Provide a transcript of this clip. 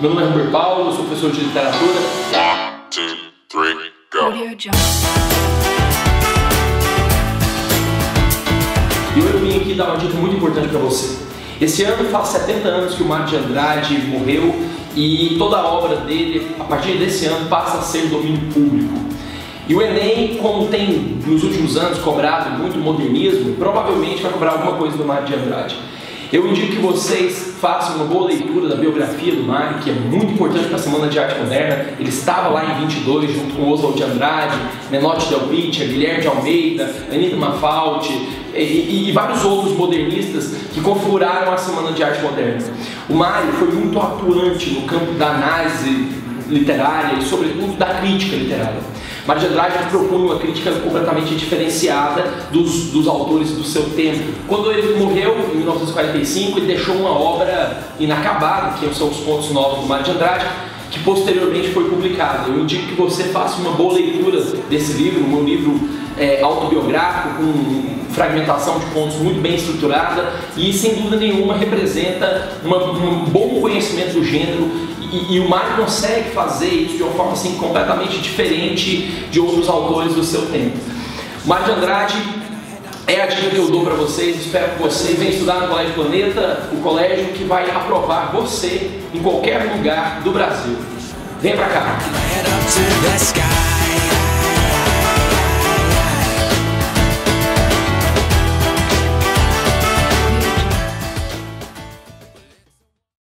Meu nome é Humber Paulo, eu sou professor de literatura. 1, 2, 3, go! E eu vim aqui dar uma dica muito importante para você. Esse ano faz 70 anos que o Mário de Andrade morreu e toda a obra dele, a partir desse ano, passa a ser domínio público. E o Enem, como tem nos últimos anos cobrado muito modernismo, provavelmente vai cobrar alguma coisa do Mário de Andrade. Eu indico que vocês façam uma boa leitura da biografia do Mário, que é muito importante para a Semana de Arte Moderna. Ele estava lá em 22, junto com Oswald de Andrade, Menotti Del Pitta, Guilherme de Almeida, Anita Malfatti e vários outros modernistas que configuraram a Semana de Arte Moderna. O Mário foi muito atuante no campo da análise literária e, sobretudo, da crítica literária. Mário de Andrade propunha uma crítica completamente diferenciada dos autores do seu tempo. Quando ele morreu, em 1945, ele deixou uma obra inacabada, que são os Contos Novos do Mário de Andrade, que posteriormente foi publicado. Eu indico que você faça uma boa leitura desse livro, um livro autobiográfico, com fragmentação de contos muito bem estruturada e, sem dúvida nenhuma, representa um bom conhecimento do gênero. E o Mário consegue fazer isso de uma forma assim, completamente diferente de outros autores do seu tempo. O Mário de Andrade é a dica que eu dou para vocês. Espero que vocês venham estudar no Colégio Planeta, o colégio que vai aprovar você em qualquer lugar do Brasil. Venha para cá!